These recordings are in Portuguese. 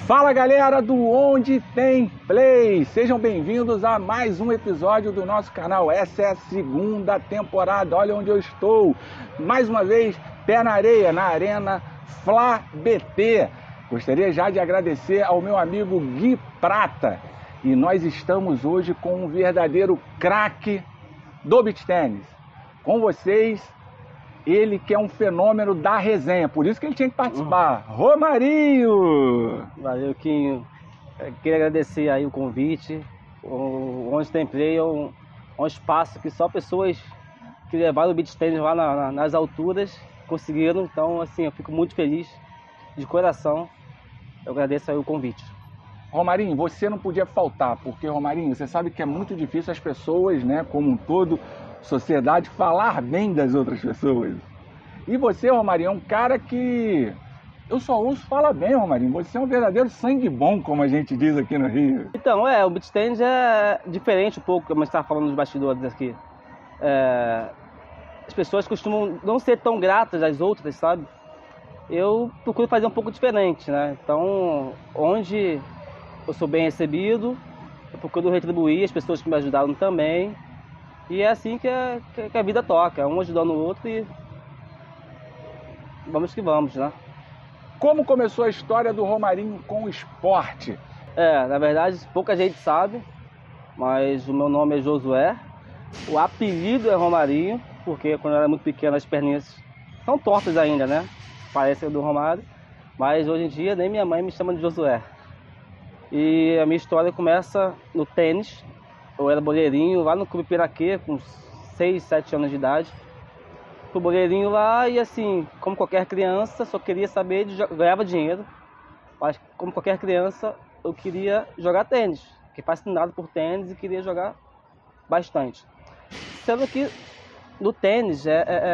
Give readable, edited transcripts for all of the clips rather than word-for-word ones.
Fala galera do Onde Tem Play, sejam bem-vindos a mais um episódio do nosso canal. Essa é a segunda temporada, olha onde eu estou, mais uma vez, pé na areia, na Arena Fla BT. Gostaria já de agradecer ao meu amigo Gui Prata, e nós estamos hoje com um verdadeiro craque do beach tennis. Com vocês, ele que é um fenômeno da resenha, por isso que ele tinha que participar. Romarinho! Valeu, Quinho. Queria agradecer aí o convite. O Onde Tem Play é um espaço que só pessoas que levaram o beach tennis lá nas alturas conseguiram. Então, assim, eu fico muito feliz, de coração. Eu agradeço aí o convite. Romarinho, você não podia faltar, porque, Romarinho, você sabe que é muito difícil as pessoas, né, como um todo, sociedade, falar bem das outras pessoas. E você, Romarinho, é um cara que eu só ouço falar bem, Romarinho. Você é um verdadeiro sangue bom, como a gente diz aqui no Rio. Então, o beach tennis é diferente um pouco, como a gente estava falando nos bastidores aqui. As pessoas costumam não ser tão gratas às outras, sabe? Eu procuro fazer um pouco diferente, né? Então, onde eu sou bem recebido, eu procuro retribuir as pessoas que me ajudaram também. E é assim que a vida toca, um ajudando o outro e vamos que vamos, né? Como começou a história do Romarinho com o esporte? Na verdade, pouca gente sabe, mas o meu nome é Josué. O apelido é Romarinho, porque quando eu era muito pequeno as perninhas são tortas ainda, né? Parece do Romário, mas hoje em dia nem minha mãe me chama de Josué. E a minha história começa no tênis. Eu era boleirinho lá no Clube Piraquê, com 6, 7 anos de idade. Fui boleirinho lá e assim, como qualquer criança, só queria saber de ganhava dinheiro. Mas como qualquer criança, eu queria jogar tênis. Fiquei fascinado por tênis e queria jogar bastante. Sendo que no tênis,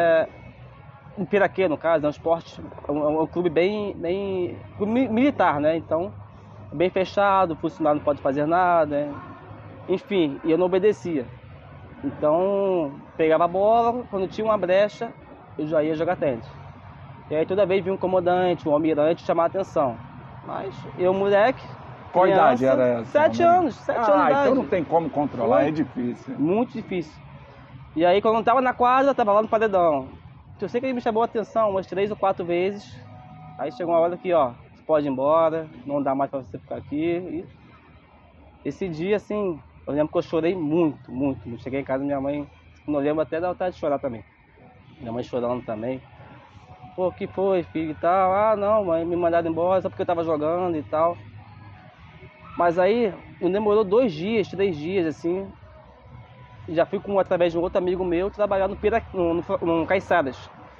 no Piraquê, no caso, é um esporte, é um clube bem clube militar, né? Então, bem fechado, o funcionário não pode fazer nada, né? Enfim, e eu não obedecia. Então, pegava a bola, quando tinha uma brecha, eu já ia jogar tênis. E aí toda vez vinha um comandante, um almirante chamar a atenção. Mas eu, moleque, qual criança, idade era essa? 7 anos, 7 anos de idade. Então não tem como controlar, é difícil. Muito difícil. E aí quando eu tava na quadra, eu tava lá no paredão. Eu sei que ele me chamou a atenção umas 3 ou 4 vezes. Aí chegou uma hora que, ó, você pode ir embora, não dá mais pra você ficar aqui. E esse dia, assim, eu lembro que eu chorei muito. Cheguei em casa, minha mãe, não lembro, até da vontade de chorar também. Minha mãe chorando também. Pô, o que foi, filho, e tal? Ah, não, mãe, me mandaram embora só porque eu tava jogando e tal. Mas aí, não demorou 2 dias, 3 dias, assim. Já fui através de um outro amigo meu trabalhar no Caiçaras.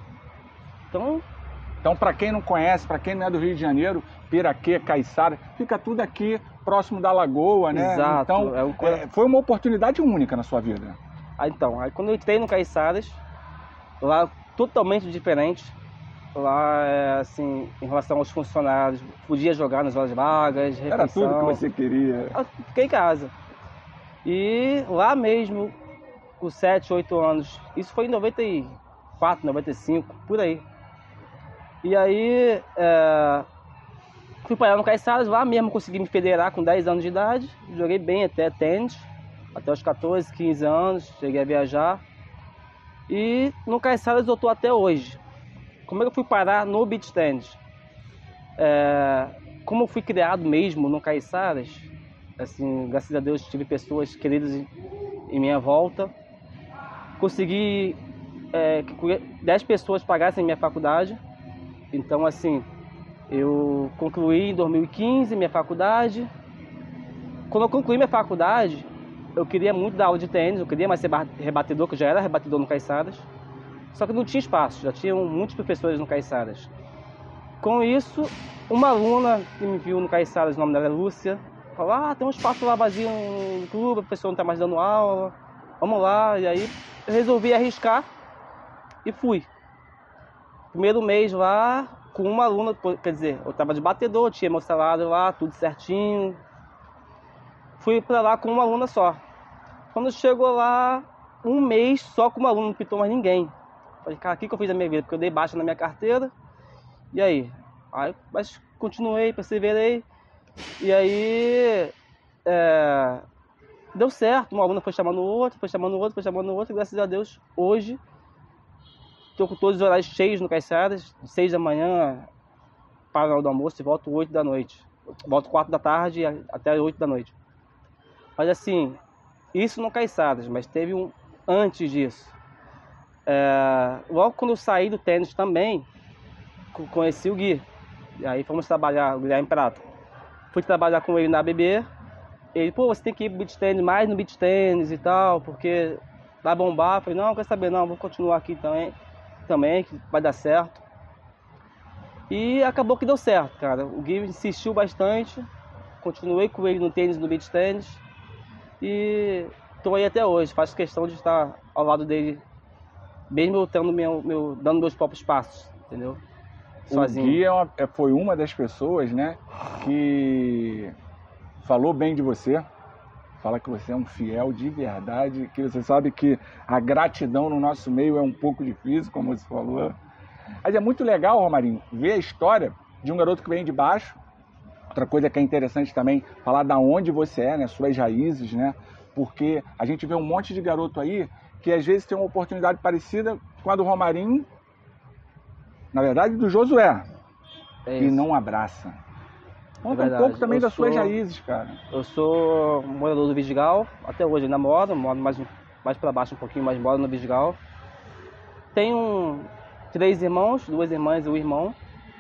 Então, para quem não conhece, para quem não é do Rio de Janeiro, Piraquê, Caiçara, fica tudo aqui próximo da Lagoa, né? Exato. Então, foi uma oportunidade única na sua vida. Aí quando eu entrei no Caiçaras, lá totalmente diferente. Lá, assim, em relação aos funcionários, podia jogar nas horas vagas, refeição. Era tudo que você queria. Eu fiquei em casa. E lá mesmo, com 7, 8 anos, isso foi em 94, 95, por aí. E aí, fui parar no Caiçaras, lá mesmo consegui me federar com 10 anos de idade. Joguei bem até tênis, até os 14, 15 anos, cheguei a viajar. E no Caiçaras eu tô até hoje. Como é que eu fui parar no beach tennis? Como eu fui criado mesmo no Caiçaras, assim, graças a Deus tive pessoas queridas em minha volta. Consegui que 10 pessoas pagassem minha faculdade. Então, assim, eu concluí em 2015 minha faculdade. Quando eu concluí minha faculdade, eu queria muito dar aula de tênis, eu queria mais ser rebatedor, que eu já era rebatedor no Caiçaras. Só que não tinha espaço, já tinham muitos professores no Caiçaras. Com isso, uma aluna que me viu no Caiçaras, o nome dela é Lúcia, falou, tem um espaço lá vazio no clube, a pessoa não está mais dando aula, vamos lá. E aí eu resolvi arriscar e fui. Primeiro mês lá, com uma aluna, quer dizer, eu estava de batedor, tinha meu salário lá, tudo certinho. Fui para lá com uma aluna só. Quando chegou lá, um mês só com uma aluna, não pitou mais ninguém. Falei, cara, o que eu fiz da minha vida? Porque eu dei baixa na minha carteira. E aí? Mas continuei, perseverei. E aí deu certo, uma aluna foi chamando o outro, e graças a Deus, hoje, estou com todos os horários cheios no Caiçaras, de 6 da manhã para a hora do almoço e volto 8 da noite. Volto 4 da tarde até 8 da noite. Mas assim, isso no Caiçaras, mas teve um antes disso. Logo quando eu saí do tênis também, conheci o Gui. E aí fomos trabalhar, o Guilherme Prato. Fui trabalhar com ele na ABB. Ele, pô, você tem que ir pro beach tênis, mais no beach tênis e tal, porque vai bombar. Eu falei, não quer saber não, vou continuar aqui também, que vai dar certo. E acabou que deu certo, cara. O Gui insistiu bastante, continuei com ele no tênis, no beach tênis. E tô aí até hoje, faço questão de estar ao lado dele, mesmo eu tendo dando meus próprios passos, entendeu? Sozinho. O Gui foi uma das pessoas, né, que falou bem de você, fala que você é um fiel de verdade, que você sabe que a gratidão no nosso meio é um pouco difícil, como você falou. Mas é muito legal, Romarinho, ver a história de um garoto que vem de baixo. Outra coisa que é interessante também, falar da onde você é, né, suas raízes, né, porque a gente vê um monte de garoto aí que às vezes tem uma oportunidade parecida com a do Romarinho, na verdade do Josué, e não abraça. Conta um pouco também das suas raízes, cara. Eu sou morador do Vidigal, até hoje ainda moro mais para baixo um pouquinho, mas moro no Vidigal. Tenho 3 irmãos, 2 irmãs e um irmão.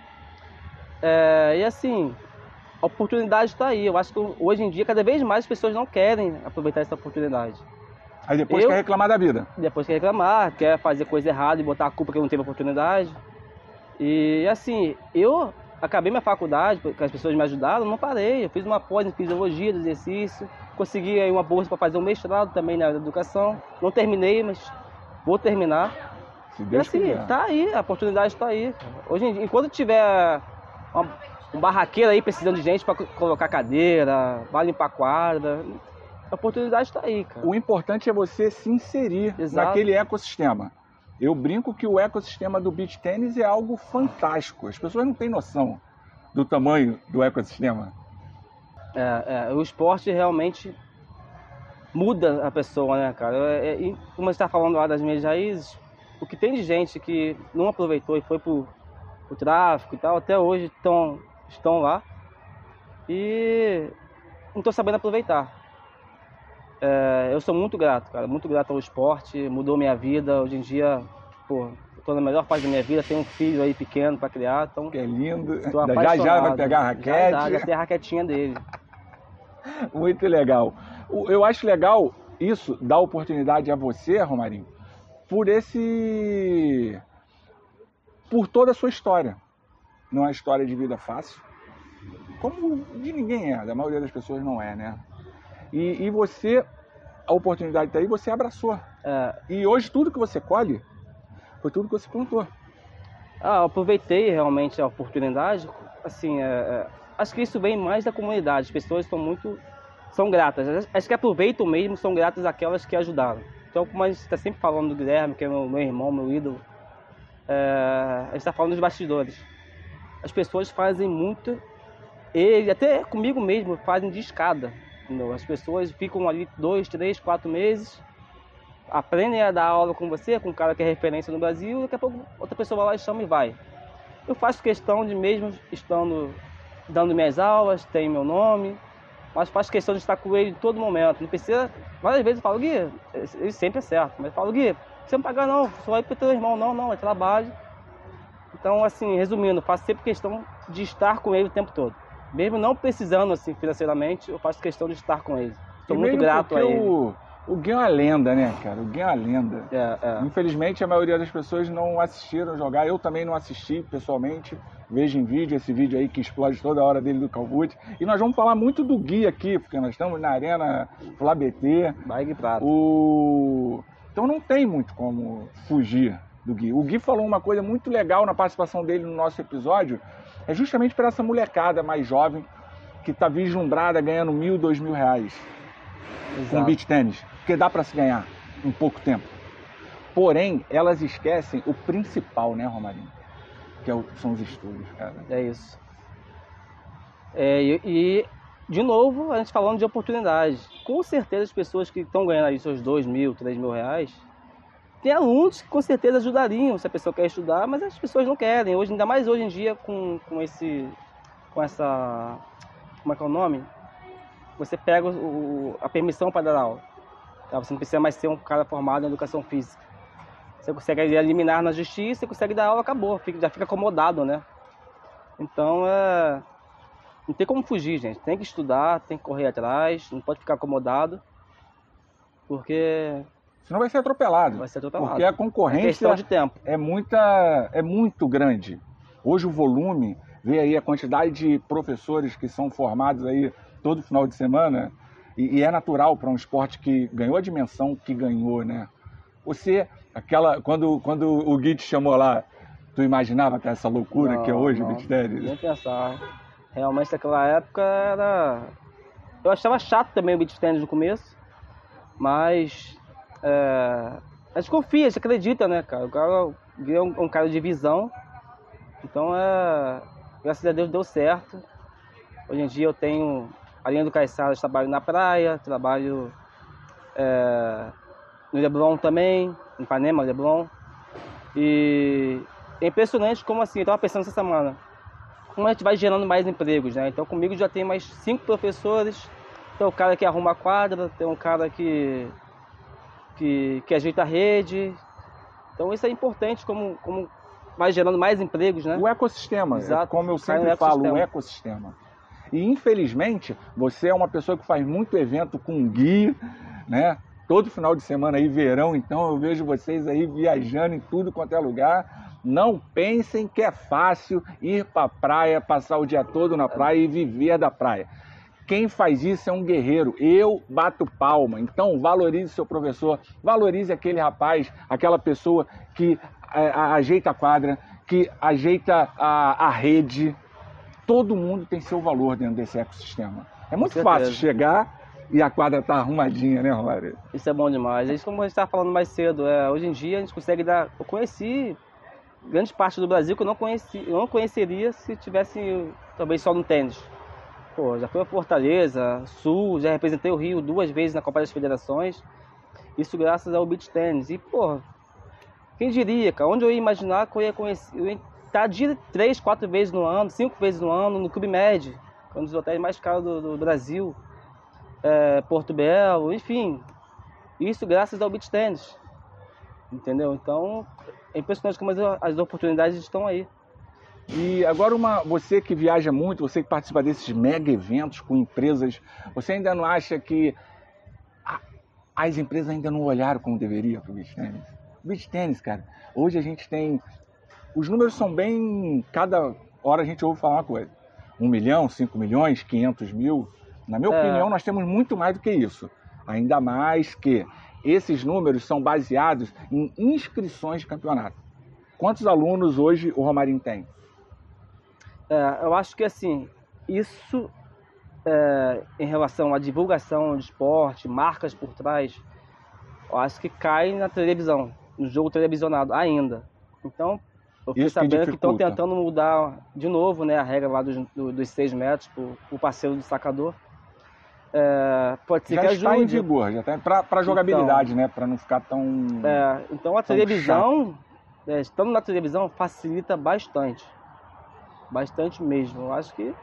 E assim, a oportunidade está aí. Eu acho que hoje em dia, cada vez mais as pessoas não querem aproveitar essa oportunidade. Aí depois quer reclamar da vida. Depois quer reclamar, quer fazer coisa errada e botar a culpa que não teve oportunidade. E assim, eu acabei minha faculdade, porque as pessoas me ajudaram, não parei. Eu fiz uma pós em fisiologia do exercício, consegui aí uma bolsa para fazer um mestrado também na área da educação. Não terminei, mas vou terminar. Se Deus quiser. Tá aí, a oportunidade está aí. Hoje em dia, enquanto tiver um barraqueiro aí precisando de gente para colocar cadeira, vai limpar a quadra, a oportunidade está aí, cara. O importante é você se inserir naquele ecossistema. Eu brinco que o ecossistema do beach tênis é algo fantástico. As pessoas não têm noção do tamanho do ecossistema. O esporte realmente muda a pessoa, né, cara? E como você está falando lá das minhas raízes, o que tem de gente que não aproveitou e foi pro tráfico e tal, até hoje estão lá e não estou sabendo aproveitar. Eu sou muito grato, cara, muito grato ao esporte, mudou minha vida. Hoje em dia, estou na melhor fase da minha vida, tenho um filho aí pequeno para criar, então... Que é lindo, já vai pegar a raquete. Já tem a raquetinha dele. Muito legal. Eu acho legal isso, dar oportunidade a você, Romarinho, por toda a sua história. Não é uma história de vida fácil, como de ninguém é, da maioria das pessoas não é, né? E você, a oportunidade está aí, você abraçou. E hoje tudo que você colhe, foi tudo que você plantou. Eu aproveitei realmente a oportunidade. Assim, acho que isso vem mais da comunidade. As pessoas são gratas. As que aproveitam mesmo são gratas àquelas que ajudaram. Então, como a gente está sempre falando do Guilherme, que é meu irmão, meu ídolo, a gente está falando dos bastidores. As pessoas fazem muito, ele até comigo mesmo, fazem de escada. Entendeu? As pessoas ficam ali 2, 3, 4 meses, aprendem a dar aula com você, com um cara que é referência no Brasil, e daqui a pouco outra pessoa vai lá e chama e vai. Eu faço questão de, mesmo estando dando minhas aulas, tem meu nome, mas faço questão de estar com ele em todo momento. Não precisa, várias vezes eu falo, Gui, ele sempre é certo, mas eu falo, Gui, não precisa me pagar não, só vai pro teu irmão, não, é trabalho. Então, assim, resumindo, faço sempre questão de estar com ele o tempo todo. Mesmo não precisando, assim, financeiramente, eu faço questão de estar com ele. Estou muito grato a ele. O Gui é uma lenda, né, cara? O Gui é uma lenda. Infelizmente, a maioria das pessoas não assistiram jogar. Eu também não assisti, pessoalmente. Vejo em vídeo, esse vídeo aí que explode toda hora dele do Calvute. E nós vamos falar muito do Gui aqui, porque nós estamos na Arena Flá BT. Bike Prata. Então não tem muito como fugir do Gui. O Gui falou uma coisa muito legal na participação dele no nosso episódio, é justamente para essa molecada mais jovem que está vislumbrada ganhando R$1.000, R$2.000 com beach tênis, porque dá para se ganhar em pouco tempo. Porém, elas esquecem o principal, né, Romarinho? Que são os estudos, cara. É isso. De novo, a gente falando de oportunidade. Com certeza as pessoas que estão ganhando aí seus 2 mil, 3 mil reais, tem alunos que com certeza ajudariam se a pessoa quer estudar, mas as pessoas não querem. Hoje, ainda mais hoje em dia com essa... Como é que é o nome? Você pega a permissão para dar aula. Tá? Você não precisa mais ser um cara formado em educação física. Você consegue eliminar na justiça, você consegue dar aula, acabou. Já fica acomodado, né? Então, não tem como fugir, gente. Tem que estudar, tem que correr atrás, não pode ficar acomodado, porque... Senão vai ser atropelado. Vai ser atropelado. Porque a concorrência questão de tempo. É muito grande. Hoje o volume, vê aí a quantidade de professores que são formados aí todo final de semana, e é natural para um esporte que ganhou a dimensão que ganhou, né? Você, quando o Gui te chamou lá, tu imaginava que essa loucura que é hoje o beach tennis? Nem pensar. Realmente naquela época eu achava chato também o beach tennis no começo, mas a gente confia, a gente acredita, né, cara? O cara vê um cara de visão, então graças a Deus deu certo. Hoje em dia eu tenho, além do Caiçara, trabalho na praia, trabalho no Leblon também, em Ipanema, Leblon. E é impressionante como assim, eu estava pensando essa semana, como a gente vai gerando mais empregos, né? Então comigo já tem mais 5 professores, tem o cara que arruma a quadra, tem um cara que ajeita a rede. Então isso é importante, como vai gerando mais empregos, né? O ecossistema, exato, como eu sempre falo, o ecossistema. E infelizmente, você é uma pessoa que faz muito evento com guia, né? Todo final de semana aí, verão, então eu vejo vocês aí viajando em tudo quanto é lugar. Não pensem que é fácil ir para a praia, passar o dia todo na praia e viver da praia. Quem faz isso é um guerreiro. Eu bato palma. Então valorize seu professor, valorize aquele rapaz, aquela pessoa que ajeita a quadra, que ajeita a rede. Todo mundo tem seu valor dentro desse ecossistema. É muito fácil chegar e a quadra tá arrumadinha, né, Romário? Isso é bom demais. Isso, como a gente estava falando mais cedo, hoje em dia a gente consegue dar... Eu conheci grande parte do Brasil que eu não conheceria se tivesse talvez só no tênis. Pô, já fui a Fortaleza, Sul, já representei o Rio 2 vezes na Copa das Federações. Isso graças ao beach tênis. E, pô, quem diria, cara? Onde eu ia imaginar que eu ia conhecer... Eu ia estar de 3, 4 vezes no ano, 5 vezes no ano no Clube Med, que é um dos hotéis mais caros do Brasil. Porto Belo, enfim, isso graças ao beach tennis, entendeu? Então é impressionante como as oportunidades estão aí. E agora você que viaja muito, você que participa desses mega eventos com empresas, você ainda não acha que as empresas ainda não olharam como deveria para o beach tennis? Beach tennis, cara, hoje a gente tem, os números são bem, cada hora a gente ouve falar uma coisa, 1 milhão, 5 milhões, 500 mil. Na minha opinião, nós temos muito mais do que isso. Ainda mais que esses números são baseados em inscrições de campeonato. Quantos alunos hoje o Romarinho tem? Eu acho que assim, isso em relação à divulgação de esporte, marcas por trás, eu acho que cai na televisão, no jogo televisionado ainda. Então, eu fiquei sabendo que estão tentando mudar de novo, né, a regra lá dos 6 metros para o parceiro do sacador. Pode ser já que ajude. Está em vigor, já está para jogabilidade, então, né? Para não ficar tão. Então a televisão, estando na televisão, facilita bastante. Bastante mesmo. Eu acho que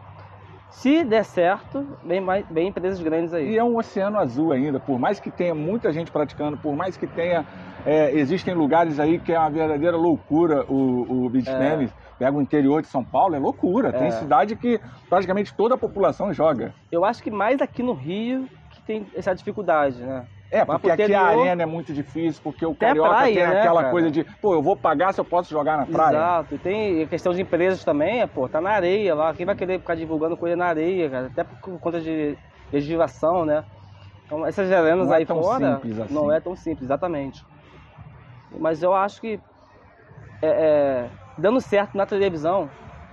se der certo, vem empresas grandes aí. E é um oceano azul ainda, por mais que tenha muita gente praticando, por mais que tenha. Existem lugares aí que é uma verdadeira loucura o beach tennis. Pega o interior de São Paulo, é loucura. Tem cidade que praticamente toda a população joga. Eu acho que mais aqui no Rio que tem essa dificuldade, né? Porque aqui a arena é muito difícil, porque o carioca praia, tem aquela coisa de, eu vou pagar se eu posso jogar na praia. Exato, e tem questão de empresas também, tá na areia lá. Quem vai querer ficar divulgando coisa na areia, cara? Até por conta de legislação, né? Então essas arenas aí fora simples assim. Não é tão simples, exatamente. Mas eu acho que dando certo na televisão,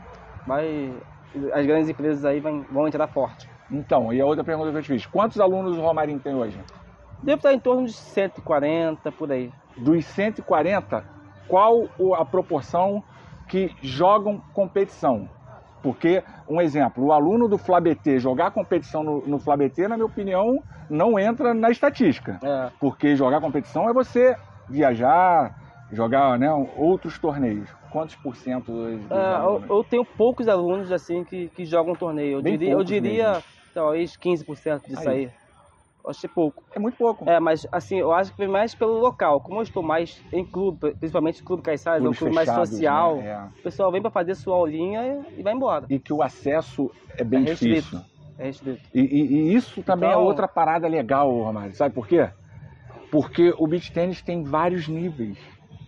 as grandes empresas aí vão entrar forte. Então, e a outra pergunta que eu te fiz, quantos alunos o Romarinho tem hoje? Deve estar em torno de 140, por aí. Dos 140, qual a proporção que jogam competição? Porque, um exemplo, o aluno do FlaBT jogar competição no FlaBT, na minha opinião, não entra na estatística. Porque jogar competição é você viajar, jogar, né, outros torneios. Quantos por cento dos alunos? Eu tenho poucos alunos assim que jogam torneio. Eu diria talvez 15% disso aí. Eu achei pouco. É muito pouco. Mas assim, eu acho que vem mais pelo local. Como eu estou mais em clube, principalmente Clube Caiçaras, é um clube mais social, né? O pessoal vem para fazer sua aulinha e vai embora. E que o acesso é bem difícil. É restrito. E isso também é outra parada legal, Romário. Sabe por quê? Porque o beach tênis tem vários níveis.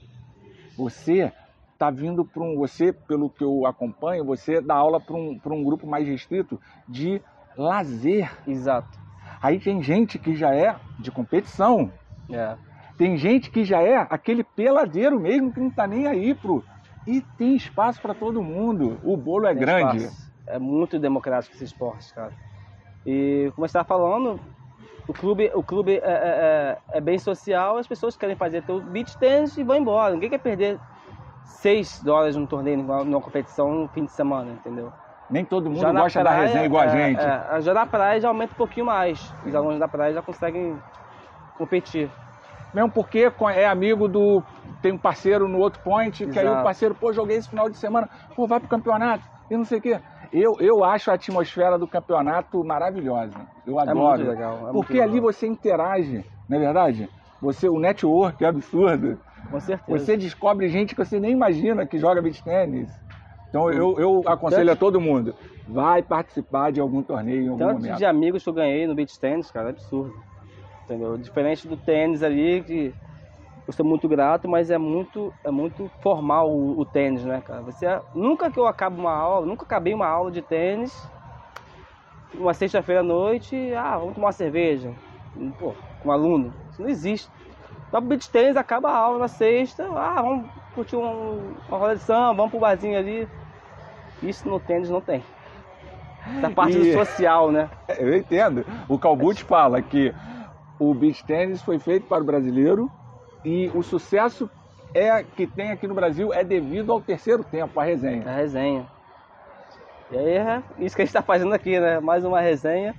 Você está vindo para você, pelo que eu acompanho, você dá aula para um grupo mais restrito de lazer. Exato. Aí tem gente que já é de competição. Tem gente que já é aquele peladeiro mesmo, que não está nem aí pro... E tem espaço para todo mundo. O bolo é grande. Espaço. É muito democrático esse esporte, cara. E como você estava falando, o clube é bem social, as pessoas querem fazer teu beach tennis e vão embora. Ninguém quer perder 6 horas num torneio, numa competição no fim de semana, entendeu? Nem todo mundo gosta da resenha igual a gente. Já na praia já aumenta um pouquinho mais. Os alunos da praia já conseguem competir. Mesmo porque é amigo do... Tem um parceiro no outro point, que aí o parceiro, joguei esse final de semana, vai pro campeonato, e não sei o quê. Eu acho a atmosfera do campeonato maravilhosa. Eu adoro. É muito legal. Porque ali você interage, não é verdade? O network é absurdo. Com certeza. Você descobre gente que você nem imagina que joga beach tennis. Então eu aconselho a todo mundo, vai participar de algum torneio em algum momento. Tanto de amigos que eu ganhei no beach tennis, cara, é absurdo. Entendeu? Diferente do tênis ali, que eu sou muito grato, mas é muito formal o tênis, né, cara? Nunca que eu acabo uma aula, nunca acabei uma aula de tênis, uma sexta-feira à noite, vamos tomar uma cerveja, com um aluno. Isso não existe. Então, o beach tênis acaba a aula na sexta, vamos curtir uma roda de samba, vamos pro barzinho ali. Isso no tênis não tem. Essa parte do social, né? Eu entendo. O Calbucci fala que o beach tênis foi feito para o brasileiro e o sucesso que tem aqui no Brasil é devido ao terceiro tempo, a resenha. A resenha. E aí é isso que a gente está fazendo aqui, né? Mais uma resenha.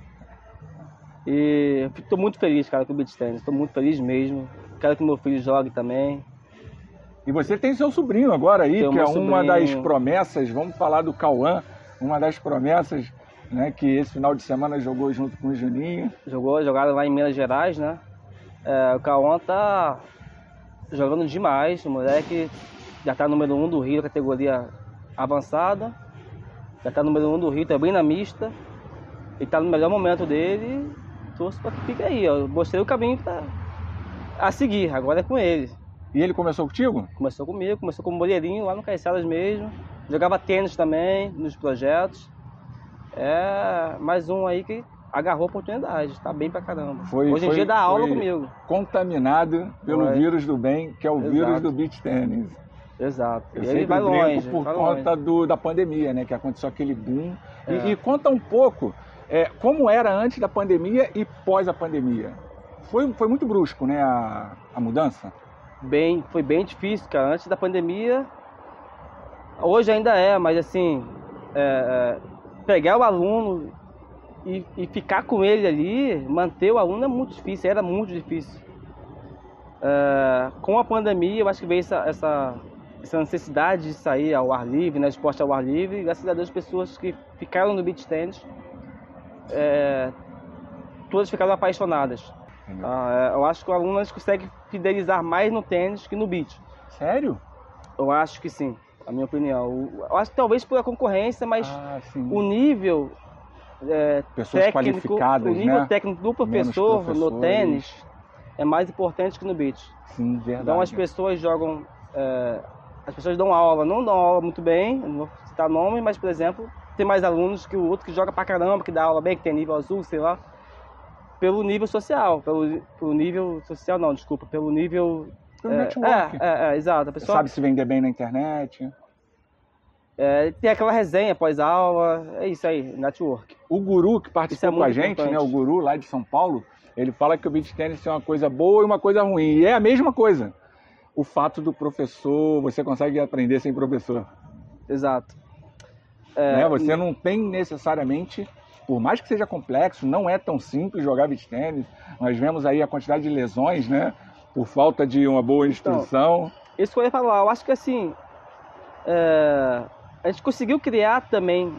E estou muito feliz, cara, com o beach tênis. Estou muito feliz mesmo. Quero que meu filho jogue também. E você tem seu sobrinho agora aí, que é uma das promessas, vamos falar do Cauã, uma das promessas, né, que esse final de semana jogou junto com o Juninho. Jogaram lá em Minas Gerais, né? O Cauã tá jogando demais, o moleque já tá número 1 do Rio, categoria avançada. Já tá número 1 do Rio, tá bem na mista. Ele tá no melhor momento dele, torço pra que fique aí, ó. Eu mostrei o caminho a seguir, agora é com ele. E ele começou contigo? Começou comigo, começou como boleirinho lá no Caiçaras mesmo. Jogava tênis também, nos projetos. Mais um aí que agarrou a oportunidade, tá bem pra caramba. Hoje em dia dá aula comigo. Contaminado pelo vírus do bem, que é o vírus do beach tênis. Exato. Eu sempre vai longe. Por conta da pandemia, né? Que aconteceu aquele boom. E conta um pouco como era antes da pandemia e pós a pandemia. Foi muito brusco, né? A mudança? Foi bem difícil, cara. Antes da pandemia, hoje ainda mas assim, pegar o aluno e ficar com ele ali, manter o aluno é muito difícil, era muito difícil. Com a pandemia, eu acho que veio essa necessidade de sair ao ar livre, né, esporte ao ar livre, e graças a Deus, pessoas que ficaram no beach tennis, todas ficaram apaixonadas. Eu acho que o aluno consegue fidelizar mais no tênis que no beach. Sério? Eu acho que sim, a minha opinião. Eu acho que talvez por a concorrência, mas o nível pessoas técnico, qualificadas, o nível né? técnico do professor no tênis é mais importante que no beach. Sim, verdade. Então as pessoas jogam, as pessoas dão aula, não dão aula muito bem, não vou citar nome, mas por exemplo, tem mais alunos que o outro que joga pra caramba, que dá aula bem, que tem nível azul, sei lá. Pelo nível social, pelo nível social não, desculpa, pelo nível... Pelo network. Exato. A pessoa sabe se vender bem na internet. Tem aquela resenha pós-aula, é isso aí, network. O Guru que participou com a gente, né, o Guru lá de São Paulo, ele fala que o beach tennis é uma coisa boa e uma coisa ruim, e é a mesma coisa. O fato do professor, você consegue aprender sem professor. Exato. né? Você não tem necessariamente, por mais que seja complexo, não é tão simples jogar beach tênis. Nós vemos aí a quantidade de lesões, né? Por falta de uma boa instrução. Então, isso que eu ia falar, eu acho que assim, a gente conseguiu criar também,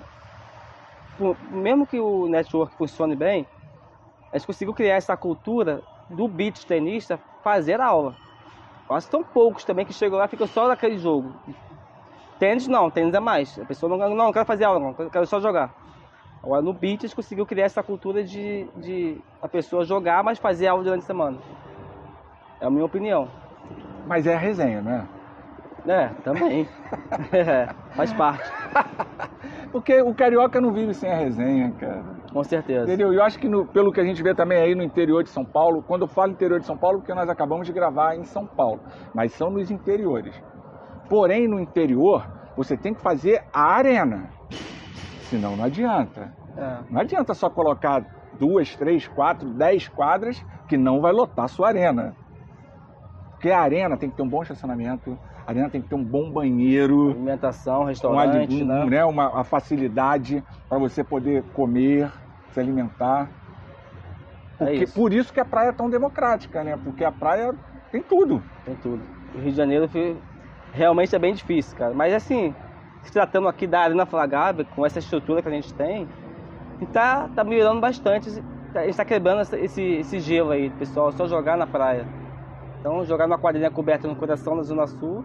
mesmo que o network funcione bem, a gente conseguiu criar essa cultura do beach tenista fazer aula. Eu acho que são poucos também que chegam lá e ficam só naquele jogo. Tênis não, tênis é mais. A pessoa não quero fazer aula, não, quero só jogar. Agora no beach a gente conseguiu criar essa cultura de a pessoa jogar, mas fazer aula durante a semana. É a minha opinião. Mas é a resenha, né? Também. Faz parte. Porque o carioca não vive sem a resenha, cara. Com certeza. Entendeu? E eu acho que pelo que a gente vê também aí no interior de São Paulo, quando eu falo interior de São Paulo, porque nós acabamos de gravar em São Paulo, mas são nos interiores. Porém, no interior, você tem que fazer a arena. Senão não adianta. Não adianta só colocar 2, 3, 4, 10 quadras que não vai lotar a sua arena. Porque a arena tem que ter um bom estacionamento, a arena tem que ter um bom banheiro. Alimentação, restaurante, né? A facilidade para você poder comer, se alimentar. Porque, por isso que a praia é tão democrática, né? Porque a praia tem tudo. Tem tudo. O Rio de Janeiro realmente é bem difícil, cara. Mas assim, se tratando aqui da Arena Flagávia, com essa estrutura que a gente tem, tá melhorando bastante. A gente tá quebrando esse gelo aí, pessoal, só jogar na praia. Então, jogar numa quadrilha coberta no coração da Zona Sul,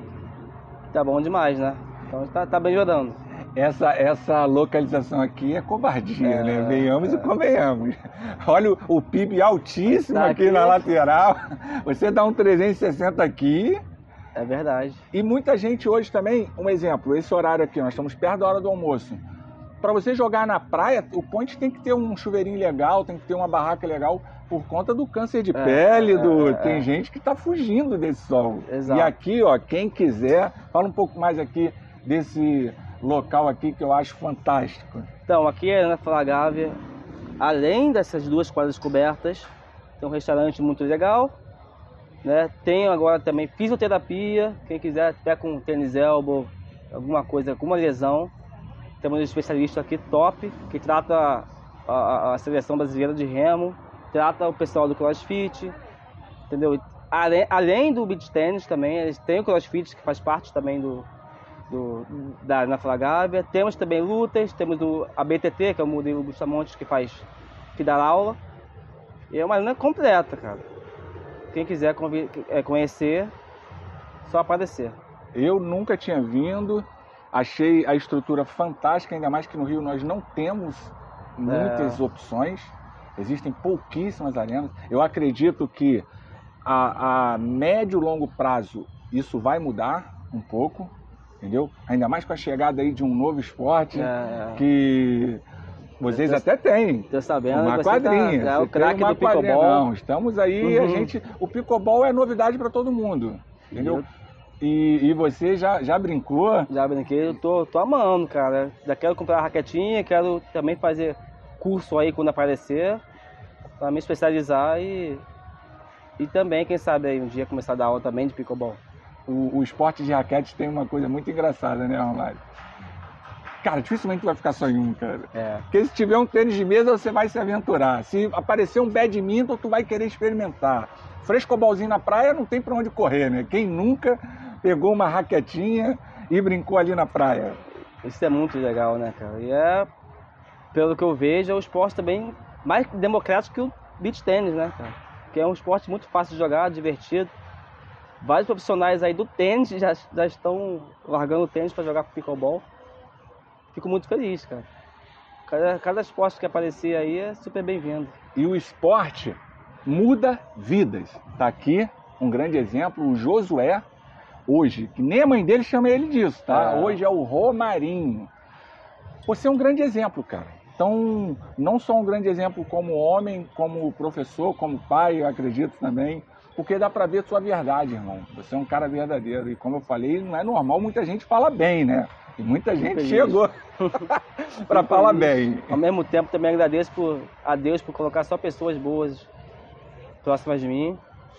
tá bom demais, né? Então, tá melhorando. Essa localização aqui é covardia, né? Venhamos e convenhamos. Olha o PIB altíssimo aqui na lateral. Você dá um 360 aqui. É verdade. E muita gente hoje também, um exemplo, esse horário aqui, nós estamos perto da hora do almoço. Para você jogar na praia, o point tem que ter um chuveirinho legal, tem que ter uma barraca legal, por conta do câncer de pele, tem gente que está fugindo desse sol. Exato. E aqui, ó, quem quiser, fala um pouco mais aqui desse local aqui que eu acho fantástico. Então, aqui é na Flagávia, além dessas 2 quadras cobertas, tem um restaurante muito legal, né? Tem agora também fisioterapia, quem quiser até com tênis elbow, alguma coisa, alguma lesão. Temos um especialista aqui top, que trata a seleção brasileira de remo, trata o pessoal do CrossFit, entendeu? Além do beach tennis também, eles têm o CrossFit, que faz parte também da Arena Flagávia. Temos também lutas, temos a BTT, que é o modelo Bustamontes, que dá aula. E é uma arena completa, cara. Quem quiser conhecer, só aparecer. Eu nunca tinha vindo. Achei a estrutura fantástica, ainda mais que no Rio nós não temos muitas opções. Existem pouquíssimas arenas. Eu acredito que a médio e longo prazo isso vai mudar um pouco, entendeu? Ainda mais com a chegada aí de um novo esporte que vocês até têm. Tô sabendo, uma quadrinha. O craque do pickleball. Não, estamos aí, o pickleball é novidade para todo mundo, entendeu? E você já brincou? Já brinquei, eu tô amando, cara. Já quero comprar a raquetinha, quero também fazer curso aí quando aparecer, para me especializar e também, quem sabe, aí um dia começar a dar aula também de pickleball. O esporte de raquete tem uma coisa muito engraçada, né, Romário? Cara, dificilmente tu vai ficar só em um, cara. Porque se tiver um tênis de mesa, você vai se aventurar. Se aparecer um badminton, tu vai querer experimentar. Frescobolzinho na praia, não tem pra onde correr, né? Quem nunca pegou uma raquetinha e brincou ali na praia? Isso é muito legal, né, cara? E pelo que eu vejo, é um esporte também mais democrático que o beach tênis, né, cara? Que é um esporte muito fácil de jogar, divertido. Vários profissionais aí do tênis já estão largando o tênis para jogar pickleball. Fico muito feliz, cara. Cada esporte que aparecer aí é super bem-vindo. E o esporte muda vidas. Tá aqui um grande exemplo, o Josué, hoje, que nem a mãe dele chama ele disso, tá? Hoje é o Romarinho. Você é um grande exemplo, cara. Então, não só um grande exemplo como homem, como professor, como pai, eu acredito também, porque dá pra ver sua verdade, irmão. Você é um cara verdadeiro. E como eu falei, não é normal, muita gente fala bem, né? E muita gente chegou para falar bem. Ao mesmo tempo, também agradeço a Deus por colocar só pessoas boas próximas de mim.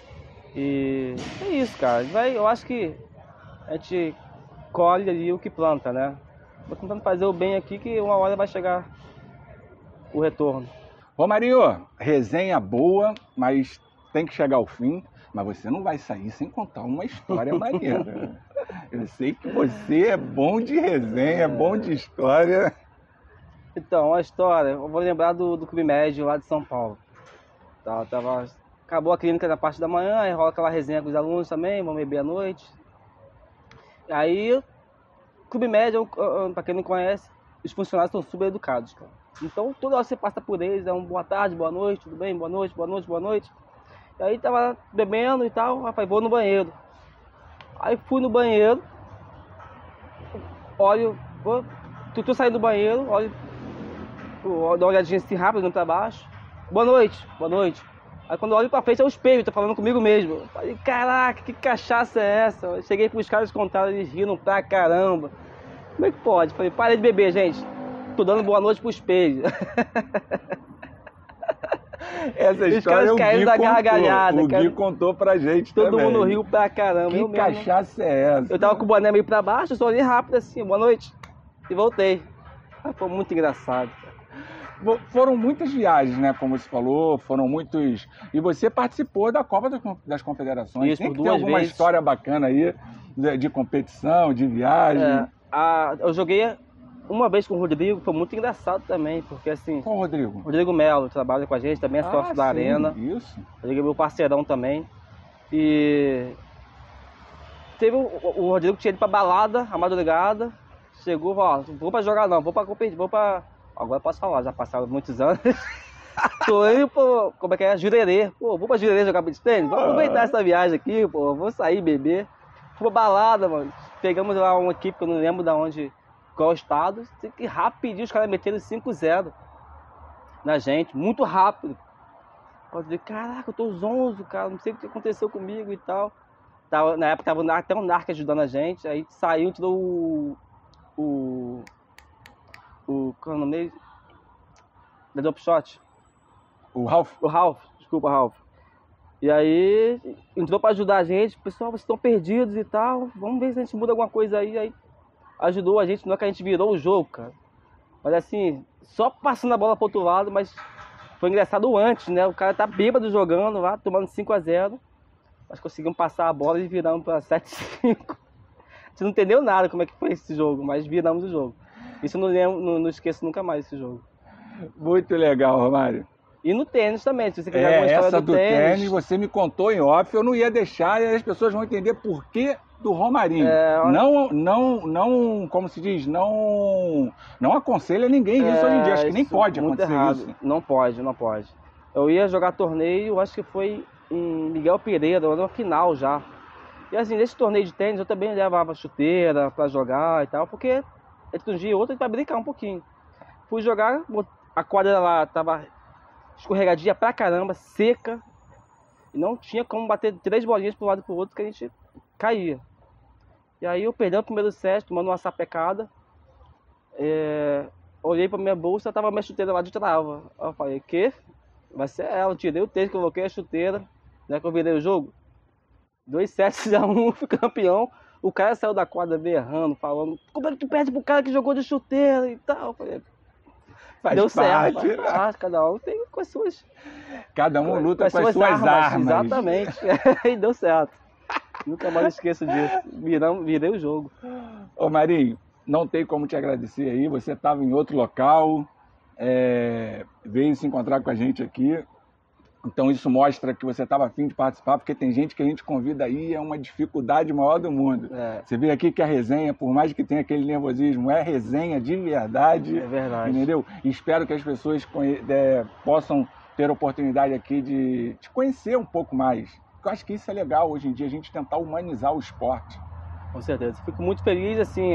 E é isso, cara. Eu acho que a gente colhe ali o que planta, né? Tô tentando fazer o bem aqui que uma hora vai chegar o retorno. Romarinho, resenha boa, mas tem que chegar ao fim. Mas você não vai sair sem contar uma história maneira. Eu sei que você é bom de resenha, é bom de história. Então, a história, eu vou lembrar do Clube Médio lá de São Paulo. Acabou a clínica na parte da manhã, aí rola aquela resenha com os alunos também, vão beber à noite. Aí, Clube Médio, para quem não conhece, os funcionários são super educados, cara. Então, toda hora você passa por eles, é um boa tarde, boa noite, tudo bem, boa noite, boa noite, boa noite. E aí tava bebendo e tal, rapaz, vou no banheiro. Aí fui no banheiro, olho, tô saindo do banheiro, olho, dou uma olhadinha assim rápido, olhando pra baixo. Boa noite, boa noite. Aí quando eu olho pra frente é o espelho, tá falando comigo mesmo. Eu falei, caraca, que cachaça é essa? Eu cheguei pros caras contaram, eles riram pra caramba. Como é que pode? Falei, parei de beber, gente. Tô dando boa noite pro espelho. Essa história o Gui da gargalhada, Gui contou pra gente todo também. Todo mundo riu pra caramba. Que cachaça é essa? Eu tava com o boné meio pra baixo, eu só olhei rápido assim, boa noite. E voltei. Foi muito engraçado. Foram muitas viagens, né? Como você falou, foram muitos... E você participou da Copa das Confederações. Isso, tem que ter alguma vezes. História bacana aí, de competição, de viagem. Eu joguei uma vez com o Rodrigo, foi muito engraçado também, porque assim... Qual o Rodrigo? Rodrigo Melo, trabalha com a gente, também é sócio da Arena. Isso. Rodrigo é meu parceirão também. E... Teve o Rodrigo que tinha ido pra balada, a madrugada. Chegou, ó, vou pra jogar não, vou pra competir, Agora eu posso falar, já passaram muitos anos. Tô indo pro, como é que é, Jurerê. Pô, vou pra Jurerê jogar beach tennis? Vamos aproveitar essa viagem aqui, pô, vou sair, beber. Fui pra balada, mano. Pegamos lá uma equipe que eu não lembro de onde, qual estado. Que rapidinho os caras meteram 5-0 na gente, muito rápido. Eu falei, caraca, eu tô zonzo, cara, não sei o que aconteceu comigo e tal. Na época tava até um Narc ajudando a gente, aí saiu, tirou qual é o nome dele? Da Drop Shot. O Ralph? O Ralph, desculpa, Ralph. E aí, entrou pra ajudar a gente. Pessoal, vocês estão perdidos e tal. Vamos ver se a gente muda alguma coisa aí. Aí ajudou a gente, não é que a gente virou o jogo, cara. Mas assim, só passando a bola pro outro lado, mas foi engraçado antes, né? O cara tá bêbado jogando lá, tomando 5-0. Mas conseguimos passar a bola e viramos pra 7-5. A gente não entendeu nada como é que foi esse jogo, mas viramos o jogo. Isso eu não esqueço nunca mais esse jogo. Muito legal, Romário. E no tênis também, se você quiser alguma história essa do tênis, você me contou em off, eu não ia deixar e as pessoas vão entender por que do Romarinho. Não, como se diz, não aconselha ninguém isso hoje em dia, acho que nem pode acontecer errado. Isso. Não pode. Eu ia jogar torneio, acho que foi em Miguel Pereira, na final já. E assim, nesse torneio de tênis eu também levava chuteira pra jogar e tal, porque entre um dia e outro a gente vai brincar um pouquinho. Fui jogar, a quadra lá tava escorregadia pra caramba, seca, e não tinha como bater 3 bolinhas pro lado e pro outro que a gente caía. E aí eu perdi o primeiro set, tomando uma sapecada, olhei pra minha bolsa, tava minha chuteira lá de trava. Aí eu falei, que? Vai ser ela, eu tirei o tênis, coloquei a chuteira, né, que eu virei o jogo. 2-7-1, fui campeão. O cara saiu da quadra berrando, falando, como é que tu perde pro cara que jogou de chuteira e tal? Eu falei, deu certo. Cada um tem com as suas... Cada um luta com as suas armas. Exatamente. E deu certo. Nunca mais esqueço disso. Virei o jogo. Ô Marinho, não tem como te agradecer aí. Você estava em outro local, veio se encontrar com a gente aqui. Então isso mostra que você estava afim de participar, porque tem gente que a gente convida aí, é uma dificuldade maior do mundo. Você vê aqui que a resenha, por mais que tenha aquele nervosismo, é resenha de verdade. É verdade. Entendeu? E espero que as pessoas possam ter a oportunidade aqui de te conhecer um pouco mais. Eu acho que isso é legal hoje em dia, a gente tentar humanizar o esporte. Com certeza. Fico muito feliz, assim,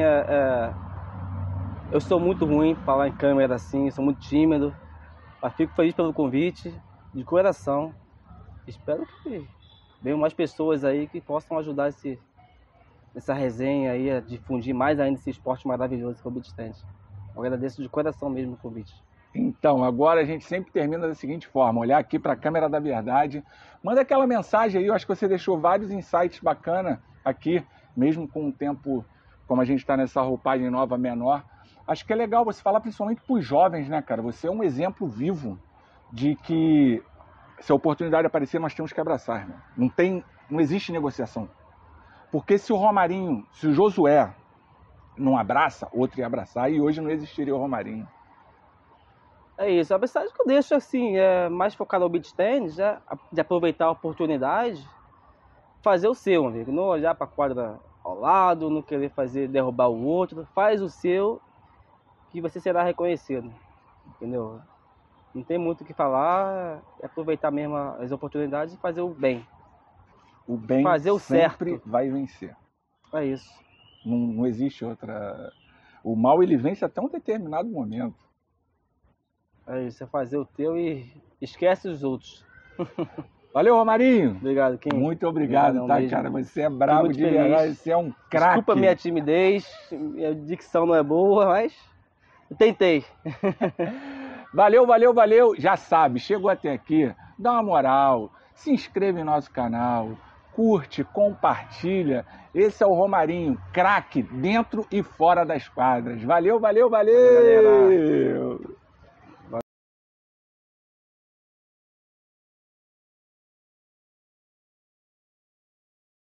eu sou muito ruim para falar em câmera assim, sou muito tímido, mas fico feliz pelo convite. De coração, espero que venham mais pessoas aí que possam ajudar essa resenha aí a difundir mais ainda esse esporte maravilhoso que é o beach tennis. Eu agradeço de coração mesmo o convite. Então, agora a gente sempre termina da seguinte forma, olhar aqui para a câmera da verdade, manda aquela mensagem aí, eu acho que você deixou vários insights bacanas aqui, mesmo com um tempo, como a gente está nessa roupagem nova menor, acho que é legal você falar principalmente para os jovens, né, cara? Você é um exemplo vivo de que se a oportunidade aparecer, nós temos que abraçar, irmão. Não existe negociação. Porque se o Romarinho, se o Josué não abraça, outro ia abraçar, e hoje não existiria o Romarinho. É isso, a mensagem que eu deixo assim, é mais focado no beach tennis, né? De aproveitar a oportunidade, fazer o seu, amigo. Não olhar para a quadra ao lado, não querer derrubar o outro. Faz o seu, que você será reconhecido, entendeu? Não tem muito o que falar, é aproveitar mesmo as oportunidades e fazer o bem. O bem fazer o sempre certo. vai vencer. É isso. Não existe outra... O mal, ele vence até um determinado momento. É isso, é fazer o teu e esquece os outros. Valeu, Romarinho. Obrigado, Kim. Muito obrigado, tá, cara? Você é brabo de verdade, você é um craque. Desculpa minha timidez, minha dicção não é boa, mas eu tentei. Valeu, valeu, valeu. Já sabe, chegou até aqui, dá uma moral, se inscreve em nosso canal, curte, compartilha. Esse é o Romarinho, craque dentro e fora das quadras. Valeu, valeu, valeu. Valeu, galera.